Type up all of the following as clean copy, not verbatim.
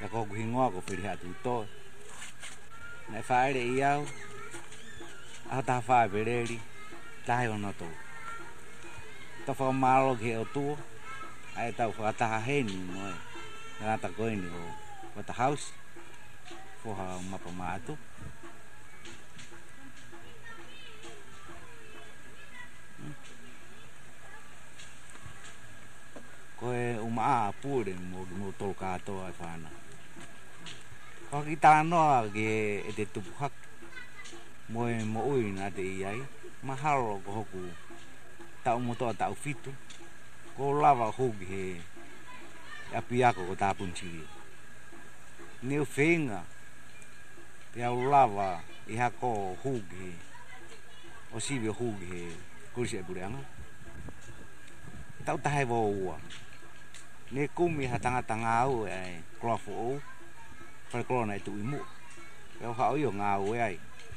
Ya ko hingoa ko pili hatu to. Na faere iau. A ta fa bereri. Tai ono to. Ta fa malo ke o tu. Ai tau fa ta heni mo. Na ta ko ni o. Wa ta house. Fo ha mapa maatu. Koe uma pure mo tol kato ai fana. Ko kita no ge e te tupuhak. Moe mo ui na te iai. Mahalo ko hoku. Tau mo to tau fitu. Ko lava hoki he. Api ako ko tapun siri. Neu whenga. Te au lava i hako hoki he. O sibi hoki he. Kurisi e bureanga. Tau tahe wo ua. Ne kumi ha tanga au e klofo o. Whare korona e tu imu. Peo hao iyo ngā ue ai.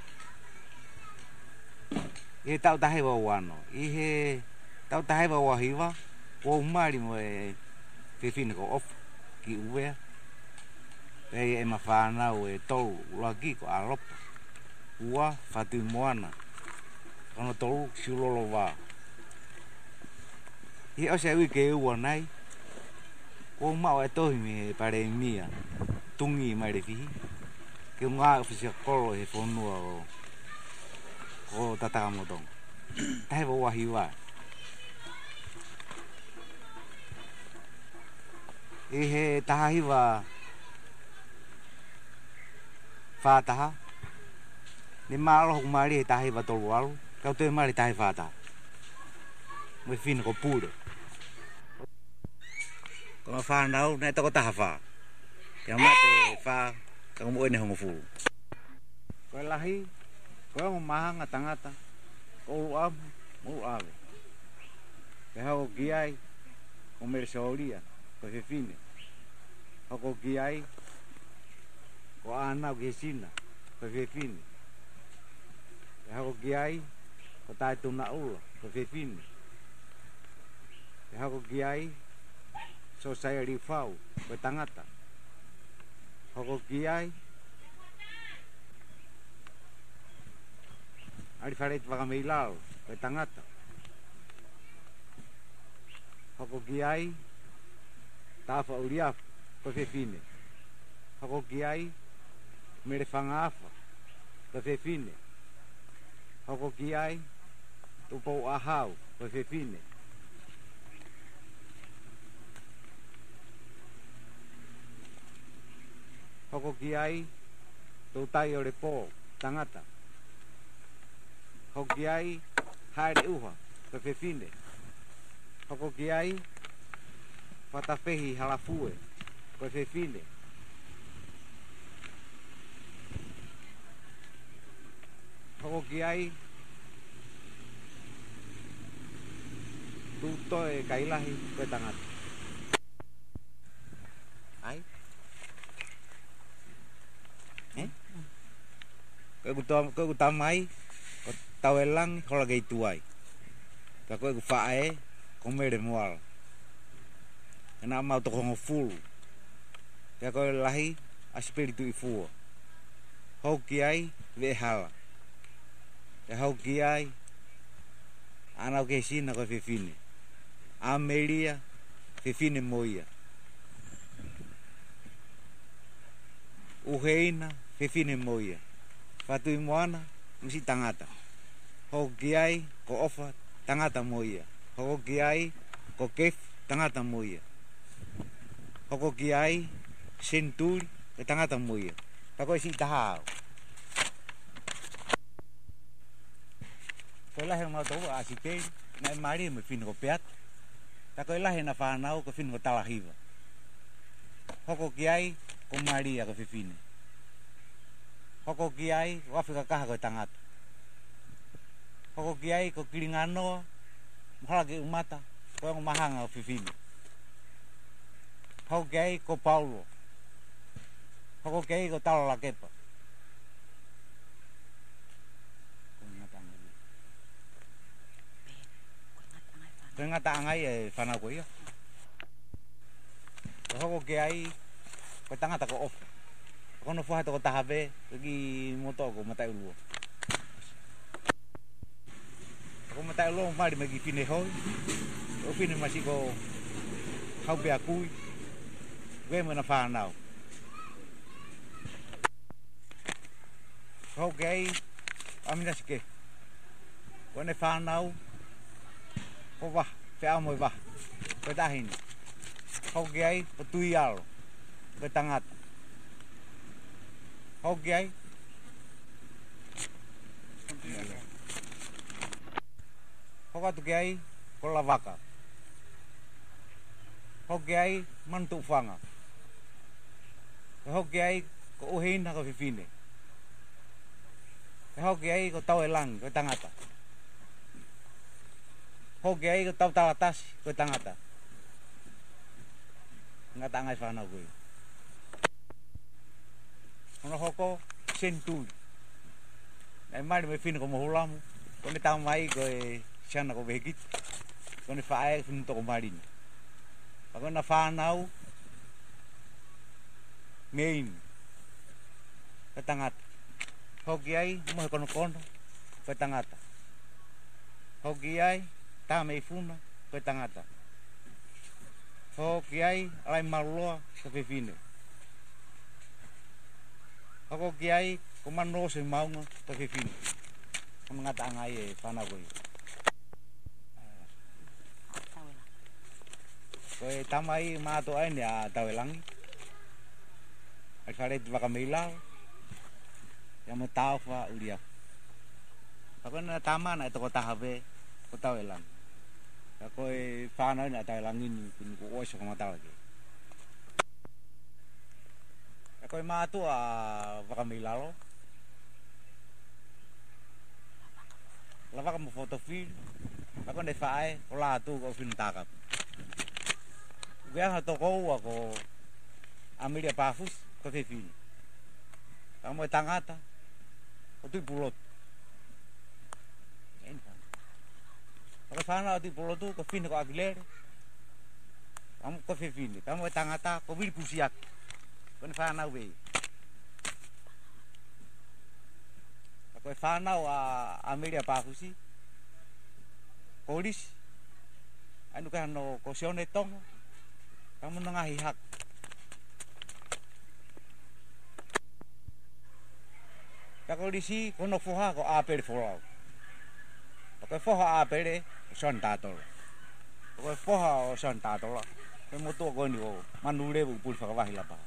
I tau tahe wa wano. I he tau tahe wa wahiwa. Ko umari mo e whiwhine ko off. Ki uwea. Pei e mawhanau e tolu. Ulagi ko alopa. Ua whatu moana. Kono tolu siulolo wā. I o se ui ke ua nai. Ko mau e tohi me pare mia. Tungi mai re fihi. Ke ngā uwhisia kolo he whonua o. Ko tataka motong. Tahe wa wahi wā. I he tahahiwa. Whātaha. Ni mālo hoku maari he tahahiwa tolu alu. Kau te maari tahe whātaha. Moi whina ko pūre. Ko ma whanau, nei toko taha whā. Kia mate whā, kako mo ene hongo furu. Koe lahi, koe mo mahanga tangata. Ko ulu amu, ulu awe. Ke hau ki ai, ko mere saoria, ko whiwhine. Hako ki ai, ko ānau ki he sina, ko whiwhine. Ke hau ki ai, ko tae tuna ula, ko whiwhine. Ke hau ki ai, so saya ri whau, ko tangata. Hoko ki ai. Ari whare te whakameilao, ko tangata. Hoko ki ai. Tāwha uriafu, ko whiwhine. Hoko ki ai. Mere whangaafa, ko whiwhine. Hoko ki ai. Tupou ahau, ko whiwhine. Hoko ki ai, tau tai o re pō, tangata. Hoko ki ai, haere uha, ko whiwhine. Hoko ki ai, whatawhehi halafue, ko whiwhine. Hoko ki ai, tūtoe kailahi, ko tangata. Ai? Koe ku tamai, ko tau e langi, kola kei tuai. Ka koe ku whae, ko mere moala. E nā mau toko hongo fulu. Ka koe lahi, aspiritu i fua. Hau ki ai, ve hala. Ka hau ki ai, anau ke sina koe whiwhine. Ameria, whiwhine moia. Uheina, whiwhine moia. Whatui moana, misi tangata. Hoko ki ai, ko ofa, tangata moia. Hoko ki ai, ko kef, tangata moia. Hoko ki ai, senturi, tangata moia. Tako e si tahao. Koe lahe mau tau a siperi, na e maari me whina ko peat. Tako e lahe na whanau ko whina ko talahiwa. Hoko ki ai, ko maria ko whiwhine. Hoko ki ai, ko Afrika kaha koe tangata. Hoko ki ai, ko Kiringanoa, muhala ke umata, koe ngo mahanga o whiwhine. Hoko ki ai, ko Paulo. Hoko ki ai, ko Talo la Kepa. Koe ngata angai e whanau ko ia. Hoko ki ai, ko tangata ko off ko no fa to tahabe ki moto ko matai lu ko matai lu mari magi fine ho o fine masi ko hau be akui we mana fa nau ho gay amina ske ko ne fa nau ko va fe amo va ko dahin ho gay petuial ko tangat ho gay ho ka tu gay ko lavaka ho gay mantu fanga ho gay ko uhin ha ko fifine ho gay ko tau elang ko tangata ho gay ko tau atas ko tangata ngata ngai fana ko ono hoko sentu ai mai me fin ko mo hulam ko ne tau mai ko siana ko begit ko ne fae fin to ko marin ko na fa nau main katangat hogiai mo kono kono katangata hogiai ta me funa katangata hogiai ai marloa ka fefine hogiai ko manro se maunga ka fefine ko ngata ngai e fana ko ko tamai ma to ai nya tawelang ai fare tu vakamila yang mau tahu fa ulia. Aku na tama na itu kota habe kota welang. Aku fana na tahu langin pun ku os ko mata lagi. Aku ma tu vakamila lo. Lava kamu foto film. Aku na fae ola tu ko film takap. Gua to ko ako Amelia Pafus ko film. Kamu tangata tu pulot. Kalau sana tu pulot tu kefin ko agiler. Kamu kefin. Kamu tangata ko bir pusiak. Kon sana we. Ako sana wa Amelia Pafusi. Polis. Anu kan no kosione tong. Kamu nengahi hak. Kalau di sini kono foha ko apel folau. Pakai foha apel son tatol. Pakai foha son tatol. Kemutu ko ni ko manule bu pul fa wahila pa.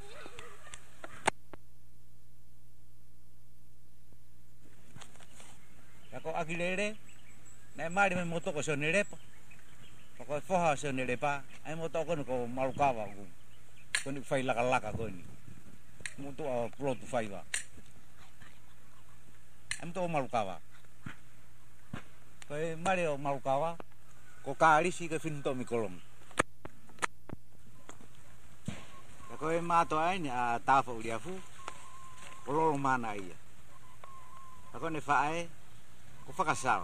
Ako agilere na mari me moto ko son nere pa. Pakai foha son nere pa. Ai moto ko malukawa ko. Ko ni fai laka ko ni. Mutu plot fai wa. Am to malukawa. Koi Mario malukawa. Ko kali si ke finto mi kolom. Koi mato ai ni tafa uliafu. Kololo mana ia. Ako ne fae ko fakasal.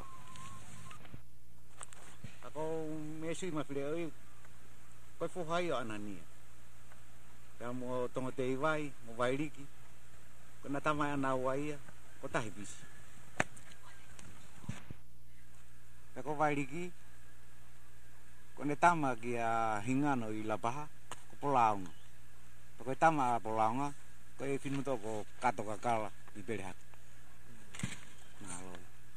Ako mesi ma file oi. Koi fo hai anania. Kamu tongote vai, mo vairiki. Kona tama ana waia. Kota hebis. Ako vairiki. Kone tama kia hingano i lapaha ko polaunga. Ko tama polaunga ko e film to ko kato kakala i berhat. Nalo.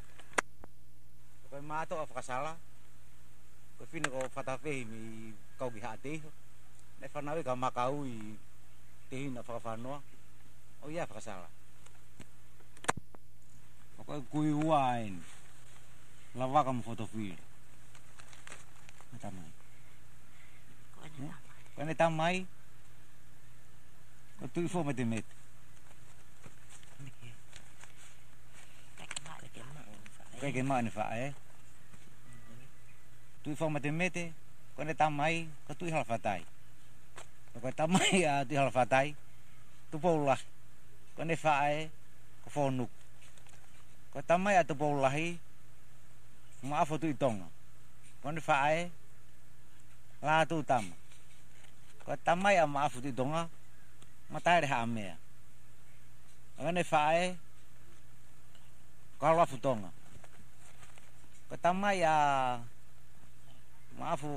Ko mato afkasala. Ko film ko fatafe mi kau gi hate. Ne fanawe ka makau i tehin afafanoa. Oh iya afkasala. Ko kui wine. Lava kamu foto film. Tamai. Ko ne tamai. Ko tu fo matemet. Kaya ma ni fa Tu fo matemet. Ko ne tamai, ko tu hal fatai. Ko tamai tu hal fatai. Tu pola. Ko ne fa ko fonuk. Ko tamai atu polahi. Maaf tu itong. Ko ne fa la tu tam. Ko tamai maaf tu itong. matare ha mea ngane fae kala futonga katamai maafu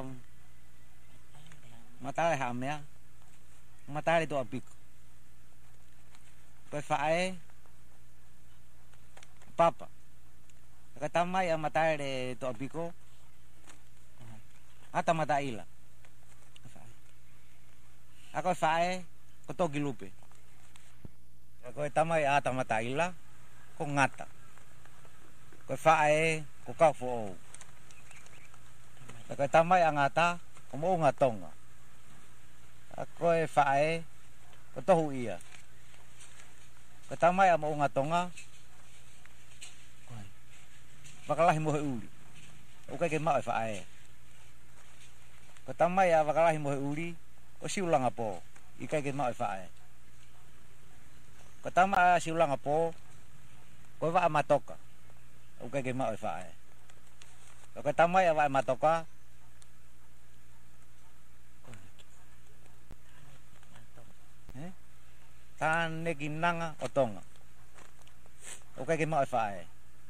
matare ha mea matare to apik ko fae papa katamai matare to apiko ata mata ila ako fae ko to gilupe ko tamai ata mata ila ko ngata ko fae ko ka fo ko tamai angata ko mo ngatonga ako fae ko to huia ko tamai mo ngatonga bakalahi mo uli o ka ke ma fae ko tamai bakalahi mo uli o si ulang apo ika ke ma fae ko tama si ulang apo ko va matoka o ka ke ma fae ko tamai va matoka tan ne ginanga otonga o ka ke ma fae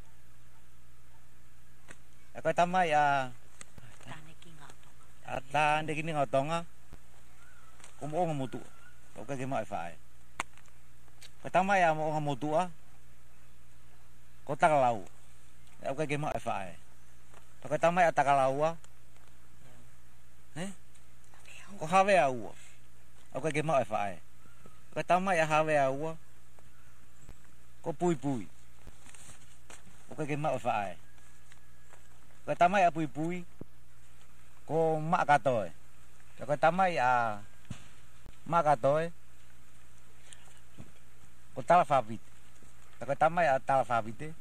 ko tamai tan ne ginanga otonga mo nga mutu o ka ke mai fae patama ya mo nga mutu ko takalau o ka ke mai fae patama ya takalau ko have au o ka ke mai fae patama ya have au ko pui pui o ka ke mai fae patama ya pui pui ko ma ka toe patama ya maka toy ko tala fabit ko tamai tala fabite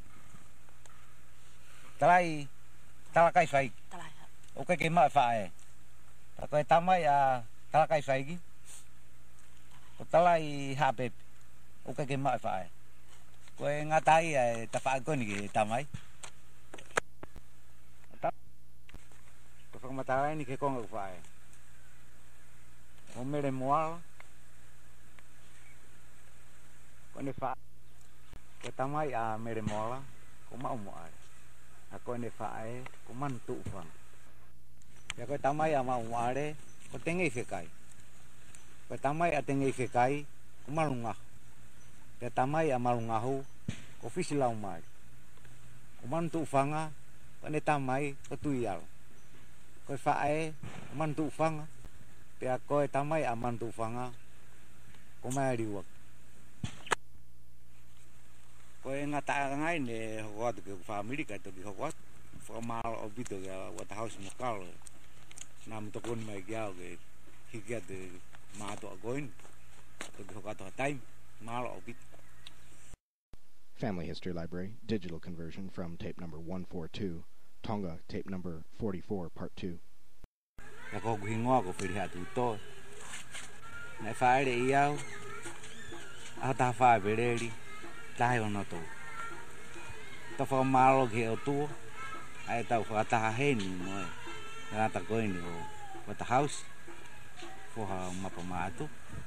talai tala kai fai o ka ke ma fae ko tamai tala kai fai gi ko talai habe o ka ke ma fae ko ngatai ta fa ko ni tamai ko matai ni ke ko nga fae o mere moal ko ne fa ko tamai mere moala ko ma moal ko ne fae ko mantu fa ya ko tamai ma moale ko tengi fekai ko tamai tengi fekai ko malunga ya tamai malunga hu ko fisilau mai ko mantu fanga ko ne tamai ko tuial ko fae mantu fanga ya ko tamai aman tu fanga ko mai riwak ko ngata ngai ne hot ke family ka to ki hot formal obito ya what house mokal nam to kon mai gyao ke higa de ma to goin to ki hot time mal obit. Family History Library digital conversion from tape number 142 Tonga tape number 44 part 2. Ko hingo ko firi hatu to na fae de iau ata fae bereli tai ono to fa malo ke o tu ai tau fa ta heni mo na ta ko ni o what the house for ha mapamato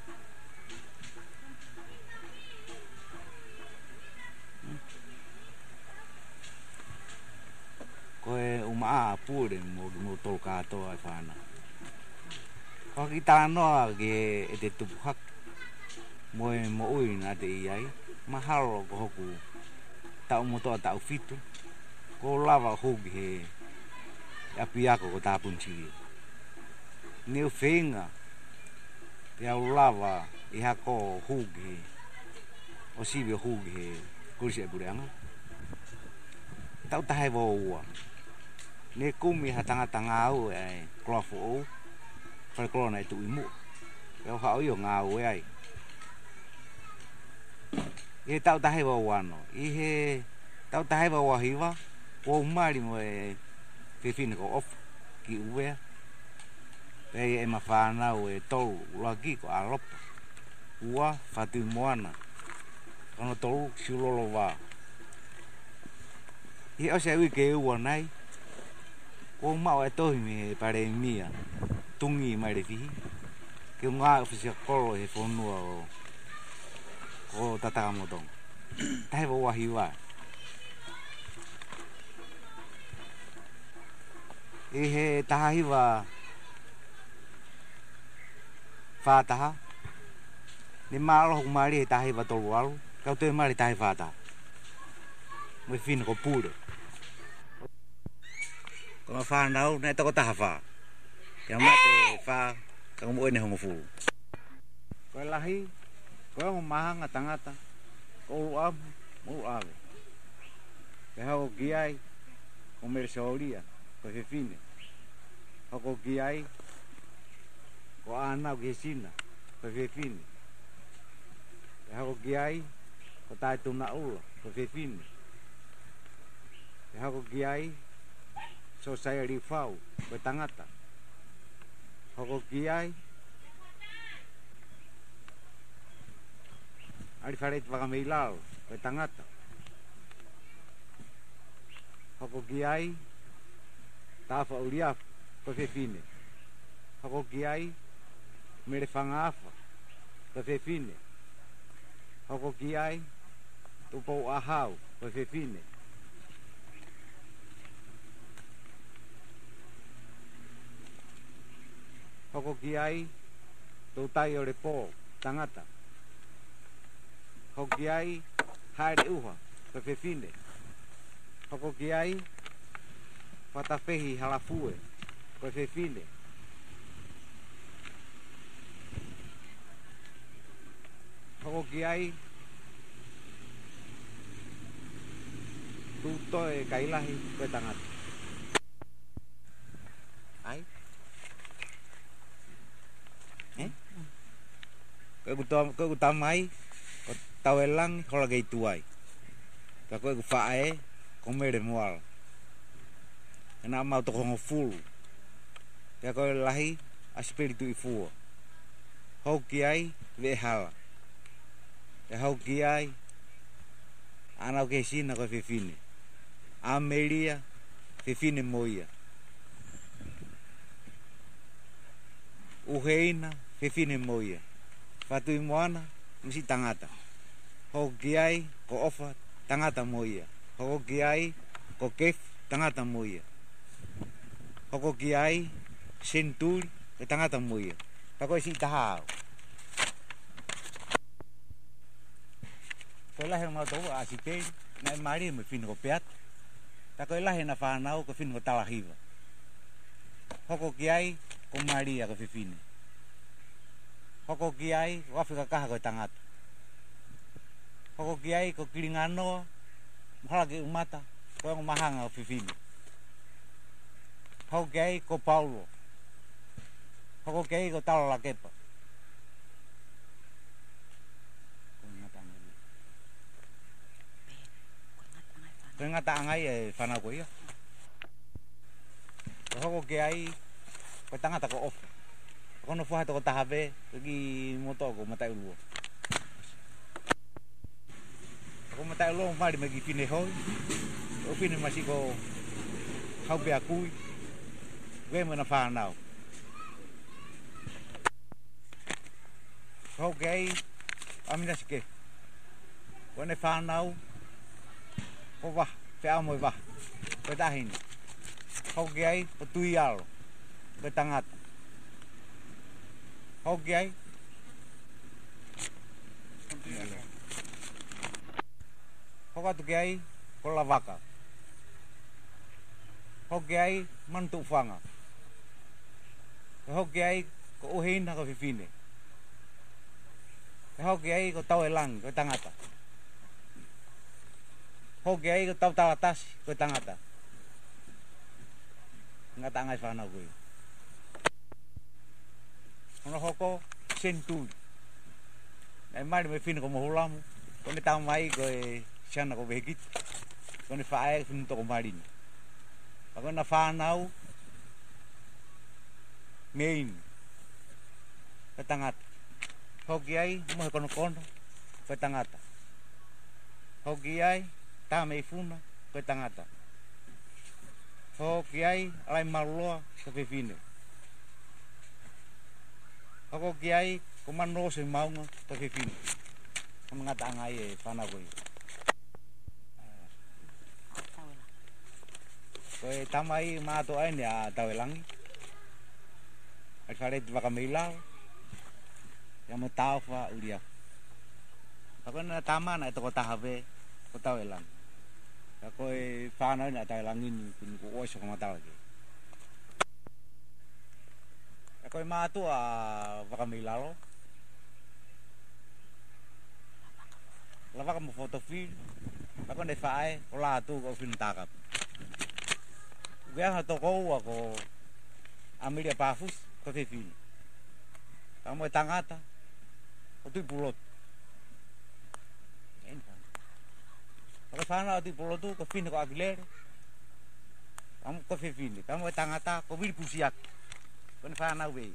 ko uma pure mo to ka to ai fana ko kita no ge de tu hak mo ui na de ai mahalo ko ku ta mo to ta fitu ko lava hoge api ako ko ta punchi ni finga ya lava iha ko hoge o si be hoge ko se buranga ta ta hai bo ne kumi hatanga tanga au ai klofo phải con này tụi mụ kéo họ yêu ngào ấy cái tao ta hay vào quan nó ý tao ta hay vào quan hi vợ ôm mai đi mà cái phim có off kiểu vậy cái em mà pha nào tàu là cái có alop ua pha từ muana còn tàu siêu lo vào ý ở xe cái uốn này ôm mau tôi mình phải để mía tung gì mà để phí ke ngā ofisia koro he whonua o tataka motong. Tahe wa wahi wa. E he tahahiwa whātaha. Ni mālo hoku maari he tahahiwa tolu alu. Kau te maari tahi whātaha. Moi whina ko pūre. Ko ngā whānau, nei toko taha whā. Kia mate whā, ka mo ene hongo fulu. Ko e lahi, ko e mahanga tangata, ko ulu amu, ulu awe. Ke hau ki ai, ko mere saoria, ko he whine. Hako ki ai, ko anau ki he sina, ko he whine. Ke hau ki ai, ko tai tuna ula, ko he whine. Ke hau ki ai, so saya ri whau, ko tangata. Hako ki ai, ari whareit whakameilao, ko tangata. Hako ki ai, tāwha uriafu, ko whine. Hako ki ai, mere whangaafa, ko whine. Hako ki ai, tupou ahau, ko whine. Hoko ki ai, tō tai o re pō, tangata. Hoko ki ai, haere uha, ko whine. Hoko ki ai, whatawhehi halafue, ko whine. Hoko ki ai, tūtoe kailahi, ko tangata. Ai? Koe ku tamai, ko tau e langi, kola kei tuai. Ka koe ku whae, ko mere moala. E nā mau toko hongo fulu. Ka koe lahi, aspiritu i fua. Hau ki ai, ve hala. Ka hau ki ai, anau ke sina koe whine. A meria, whine moia. Uheina, whine moia. Whatui moana, misi tangata. Hoko ki ai, ko ofa, tangata moia. Hoko ki ai, ko kef, tangata moia. Hoko ki ai, senturi, e tangata moia. Tako e si tahao. Ko lahe mau tau a si peri, na e maari me whine ko peat. Tako e lahe na whanau, ko whine ko talahiva. Hoko ki ai, ko maari a ko whine. Hoko ki ai, ko Afrika kaha koe tangata. Hoko ki ai, ko Kiringanoa, mahala ke umata, ko ang mahanga o whine. Hoko ki ai, ko Paulo. Hoko ki ai, ko Talo Lakepa. Koe ngata angai e whanau ko ia. Hoko ki ai, ko tangata ko ofa. Kono whahe toko tahawe, ki moto ko matai ulua. Ko matai ulua mari me ki whine hoi. O whine masi ko haupe a kui. Koe me na whanau. Hau ke ai, amina sike. Koe ne whanau, ko wah, whea moi wah. Koe tahini. Hau ke ai, ko tui alo. Koe tangata. Hau ki ai. Hau atu ki ai, ko lavaka. Hau ki ai, mantu whanga. Hau ki ai, ko uheina ko whine. Hau ki ai, ko tau e langi, ko tangata. Hau ki ai, ko tau talatasi, ko tangata. Ngata angai whanau koe. Ono hoko senturi. Nei mari me whine ko mohulamu. Kone tau mai ko e siana ko vehikit. Kone whae whine toko marina. Ako na whanau mein. Ko tangata. Hoki ai mohe kono kono. Ko tangata. Hoki ai tame i funa. Ko tangata. Hoki ai alai maruloa ko whine. Ako kiai ko mano se maunga to ke fin. Mga tanga e pana ko. Ko tamai ma to ai ya tawelang. Ai fare di vakamila. Ya mo tau fa ulia. Ako na tama na to ko tahave ko tawelang. Ako e pana na tawelangin kun ko oso ko mata lagi. Ako ma tu a vakamila lo. Lava kamu foto film. Ako ne fae ola tu ko film takap. Gua to ko ako Amelia Pafus ko te film. Kamu tangata. O tu pulot. Ako sana tu pulot tu ko film ko Aguilera. Kamu ko film. Kamu tangata ko bil pusiak. Kon fana we.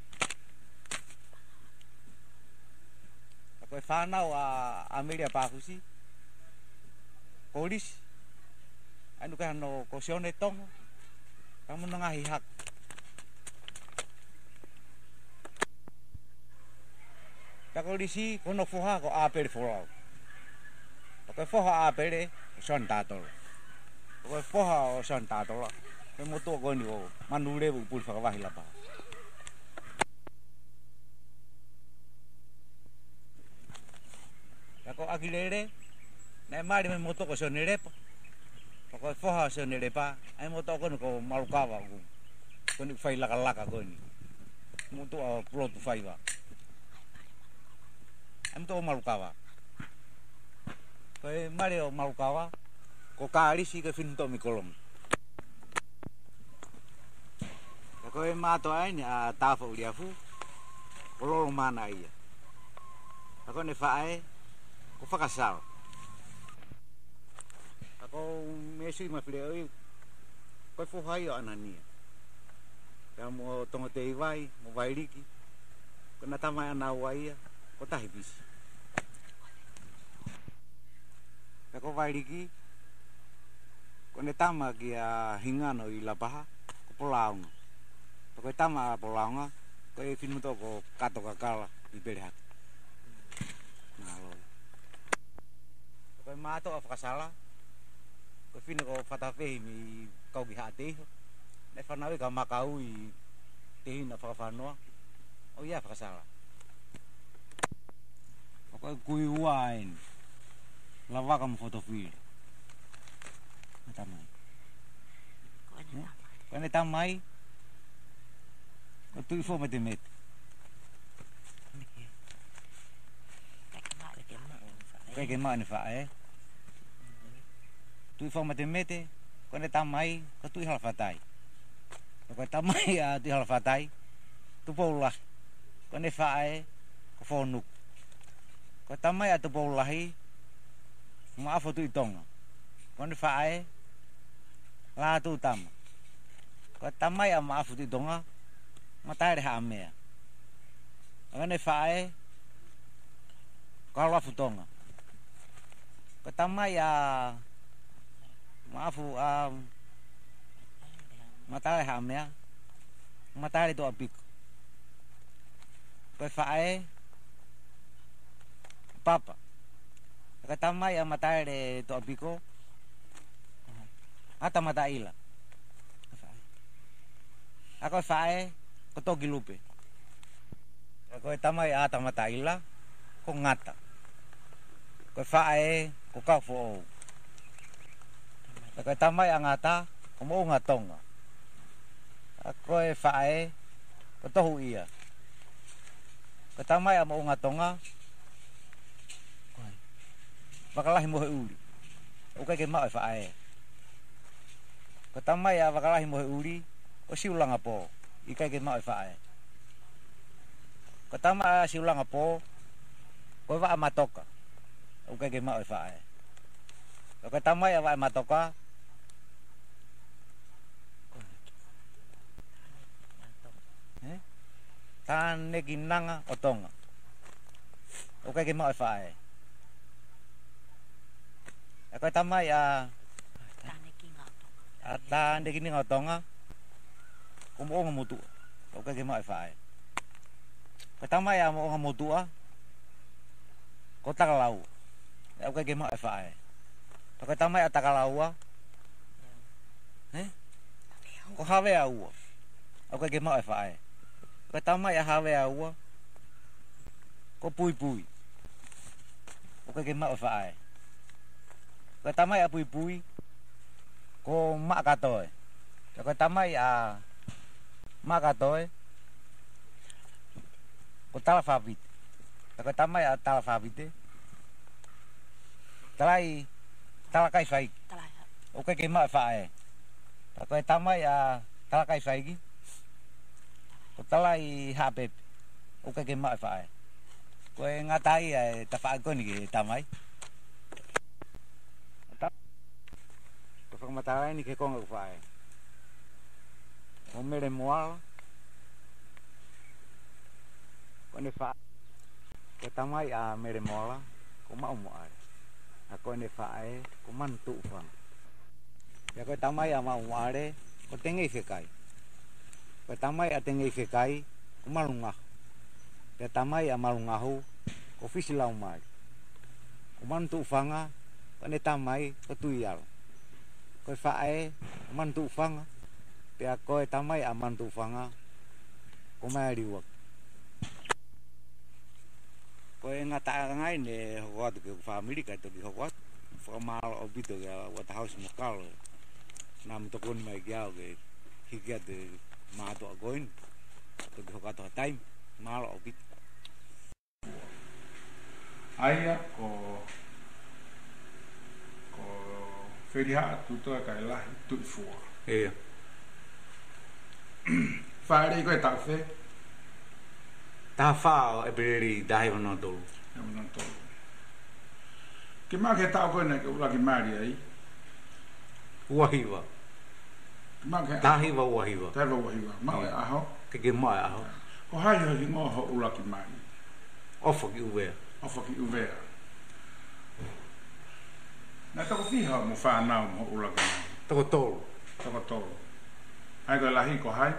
Ako fana wa Amelia Pafusi. Polis. Anu kan no kosione tong. Kamu nangahi hak. Kako disi kono foha ko apel fola. Ako foha apel son tatol. Ako foha son tatol. Ke moto ko ni o manure bu pul fa wahila pa. Ako Aguilera na mari me moto ko sonere pa. Ako foha sonere pa. Ai moto ko malukawa ko. Ko ni fai laka ko ni. Moto a plot fai wa. Ai moto malukawa. Ko mari o malukawa. Ko kari si ke finto mi kolom. Ako mato ai ni a tafa uliafu. Ko mana ia. Ako ne fae ko fakasal. Ako mesi ma filei ko fohai anania. Kamu tongo te vai, mo vai liki. Ko na tama ana waia, ko tahi bisi. Ako vai liki. Ko ne tama ki a hingano I lapaha, ko polaunga. Ko tama polaunga, ko e finu to ko kato kakala I berhat. Ko mato af kasala. Ko fino ko fatafe mi kau gi hate. Ne fanawe ka makau I tehina fa fanoa. O ia fa kasala. Ko kui wain. Lava kam foto film. Tamai. Ko ne tamai. Ko tu fo metemet. Kaya ma ni fa tu fo mete ko ne tamai ko tu hal fatai ko tamai a tu hal fatai tu pola ko ne fa ko fonuk ko tamai a tu pola hi ma fo tu itong ko ne fa la tu tam ko tamai a ma fo tu donga mata re ha me ko ne fa ko la futonga ko tamai a maafu matare hamya matare to apik ko fae papa katama ya matare to apiko ata mataila ako fae ko to gilupe ko tama ya ata mataila ko ngata ko fae ko ka fo Kaya tamay ang ata, kumuo nga tonga. Ako e fae, katohu iya. Katamay ang muo nga tonga. Bakalahi mo uli. Okay kay mao e fae. Katamay ang bakalahi mo uli, o siulang apo. Ikay kay mao e fae. Katama siulang apo, ko wa matoka. Okay kay mao e fae. Katamay ang wa matoka. Tan neginanga otonga. Okay ke mo fae. Ako tamay tan neginanga otonga. Kumuong mutu. Okay ke mo fae. Ko tama ya mo nga motua. Ko takalau. Ya ko ke ma fa e. Ko tama ya takalau. Ko have au. Ko ke ma fa e. Ko tama ya have au. Ko pui pui. Ko ke ma fa e. Ko tama ya pui pui. Ko ma ka to e. Ko tama ya ma ka to e. Ko tala fabit. Ko tama ya tala fabite. Talai tala kai fai. O ke ma fa e. Ko tama ya tala kai fai gi. Ko talai habeb. O ke ma fa e. Ko ngatai e ta fa ko ni tamai. Ko matai ni ke ko fa e. O mere moal. Ko ne fa ko tamai a mere mola ko mau moal ako ne fa e ko mantu fa ya ko tamai a mau moale ko tengi fe kai ko tamai a tengi fe kai ko malunga ya tamai a malunga ho ko fisilau mai ko mantu fanga ko ne tamai ko tuial ko fa e ko mantu fanga ya ko tamai a mantu fanga ko mai riwa ko ngata ngai ne hot ke family ka to ki hot formal obito ya what house mokal nam to kon mai gyao ke higa de ma to goin to ki hot time mal obit aya ko feria tu to ka la tu fu fare ko ta fe ta fa e beri dai no do non to che ma che ta ko ne ko la ki mari ai wahiwa ma che ta hiwa wahiwa ta wahiwa ma a ho ke ma a ho ko hai ho ki mo ho la ki mari ofo ki uwe na to ko fi ha mo fa na mo la ki mari to ai ko la hi ko hai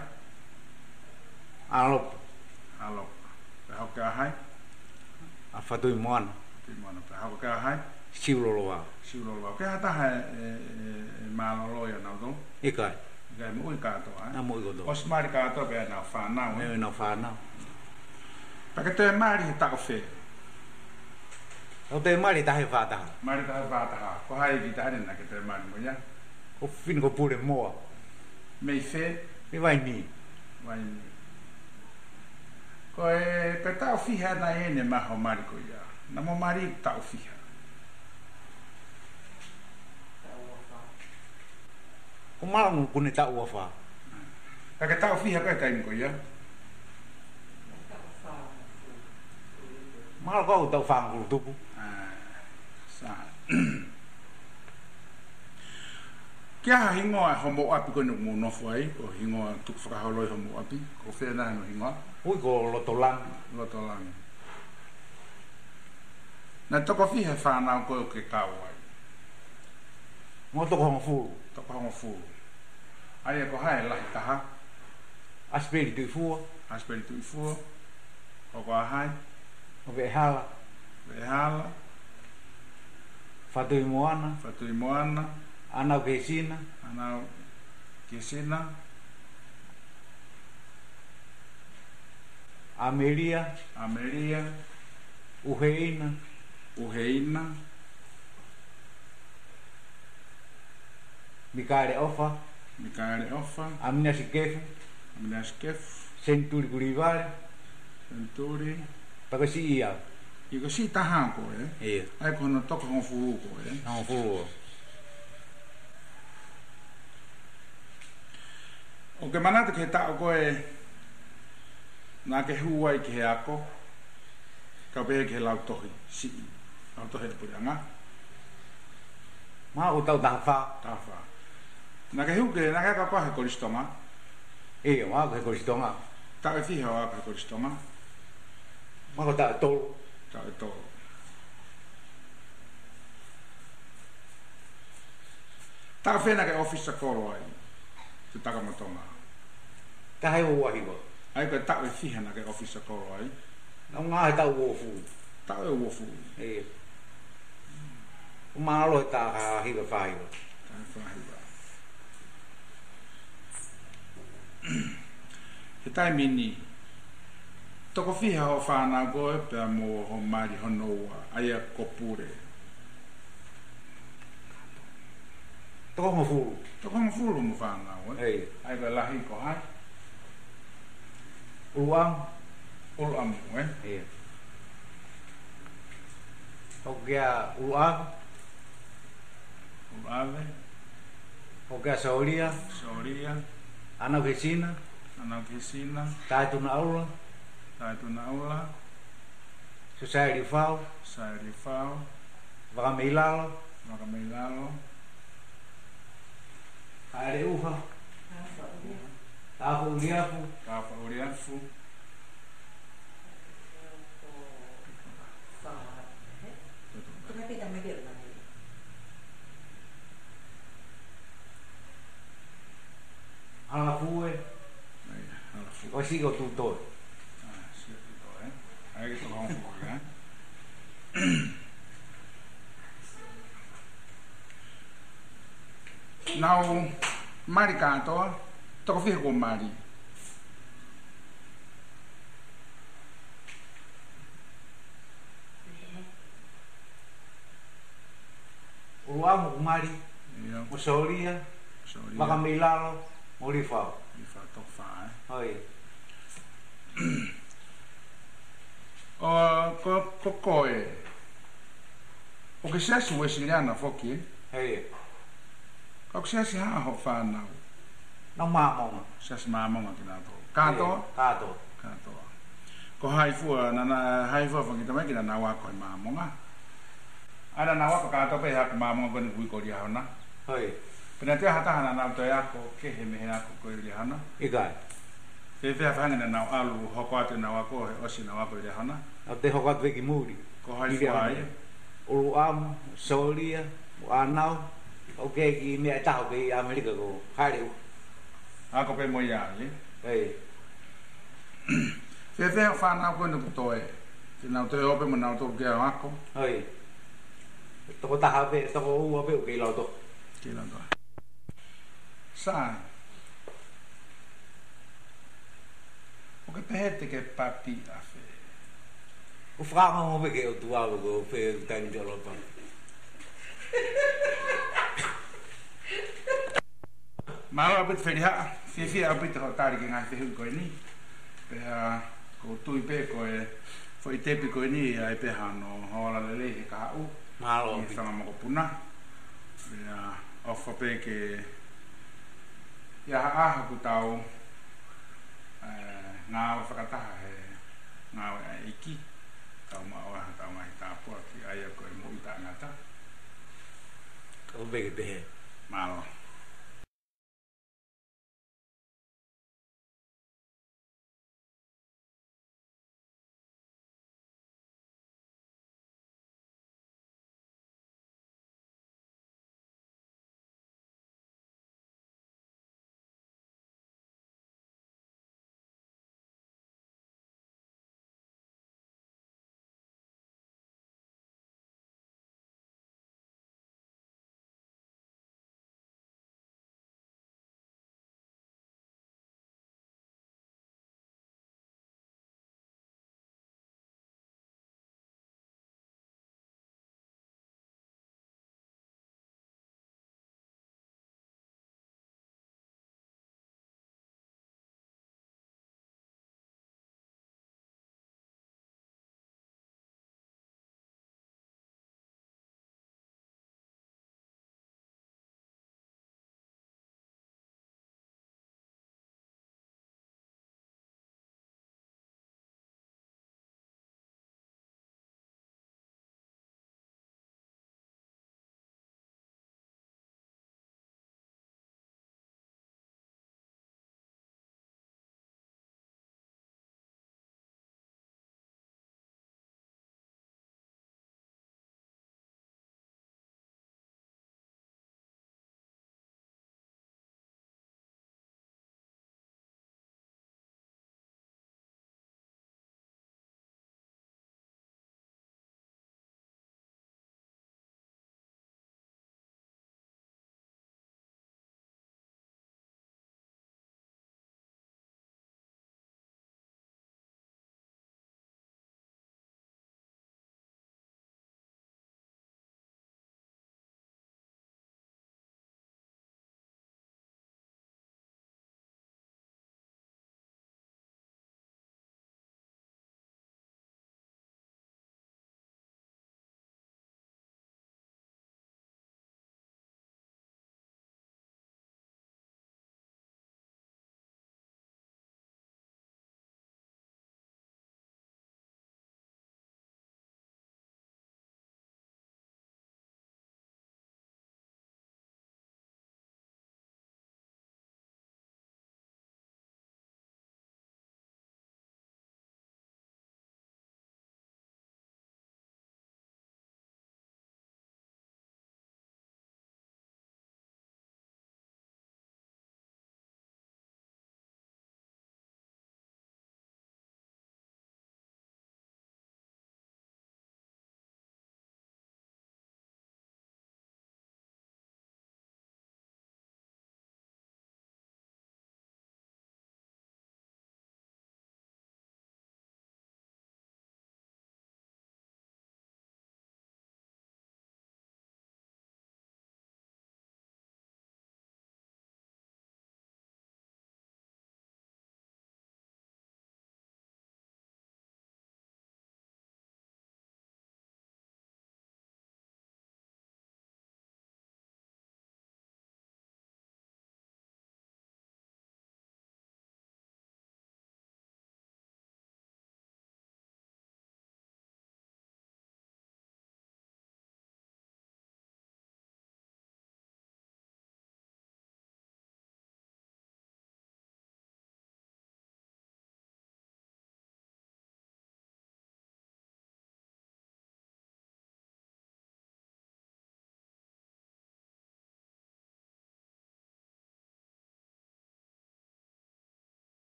alop How can I? a fatoi mon How can I? siuloloa Cái ta hay mà lo ya nào đó. ikai Cái mũi cả to á. na mo go do Osmar cả to be na fa na. me no fa na Para que te mari ta café. o te mari ta he fa ta Mari ta va ta. Ko hai ki ta na que te mari mo ya. o fin go pure mo Me fe mi vai ni vai. Ko e pe ta fiha na ene ma ho mari ko ya. Na mo mari ta fiha. o malang ku ni ta o fa Ka ke ta fiha ka kai ko ya. mal ko ta fa ngu tu Sa. Kia hingo a homo api ko no no foi o hingo tu fra holo homo api ko fe na no hingo ui ko lo to lang lo to lang. Na to ko fi he fa na ko ke ka wai. mo to ko fu To ko fu. Ai ko hai la ta ha asperi tu fu aspel tu fu. Ko hai o be hala be hala fatoi moana fa tu moana ana ke sina ana kisina ameria uheina mikare ofa amina sikefu Minaskef senturi kurivare Venturi pa si ia I ko si taha ko e ai ko no toko ho fu ko no fu o ke manata ke ta ko na ke huai ke ako ka be ke lau tohi si lau tohi pu anga ma o tau ta fa ta fa na ke hu ke na ka ko he ko stoma e ma ko ko stonga ta fi ha ka ko stoma ma ko ta to ta to ta fe na ke office ko ai tu ta ka matonga ta hai o wahi wa ai ko ta fi hana ke office ko ai no nga ta wo fu ta wo fu e ma lo ta ha hi ba fai ba he tai mini toko fi ha o fa na go e pe mo ho mari hono ai a kopure to mo fu mo fa na o ai ba la hi ko ai ulam eh Ogia ulam Ogia saulia ana vecina tatu na aula society fau vakamilalo are uha tafu uliafu ala fue o sigo tutor ai que tomar pouco now mari canto to fi con mari uang mari musolia makamilalo Olifa to fa oi ko o que se su wesiliana foki hey o que se ha ho fa na no mama se mama ma kato ko haifu na haifu foki tamai kina na wa ko mama nga ana na wa ka to pe ha mama ko ni ko dia na oi pena te hata hana na to ya ko ke he me ha ko dia hana igai fe fa na na alu ho ko ate na wa ko o si na wa ko dia hana o te ho ko ve ki muri ko haifu ai o am solia anau okay ki me ta ho ki america ko hare a ko pe mo ya ye ei fe fa na ko no to e ti na to o pe mo na to ke a ko ei to ta ha pe to o pe ke lo to sa o che pete che papi a fe o fra mo pe ke o tu alo ko pe tan jolo pa ma a bit feria fi a bit ho tari che ngai fe ko ni pe ko tu pe ko e foi tepi ko ni ai pe hano hola le ka u malo ni fa mo ko puna ya of pe ke ya a ku tau nga fakata he nga iki tau ma wa tau mai ta po ki ai ko mo ita ngata ko be be malo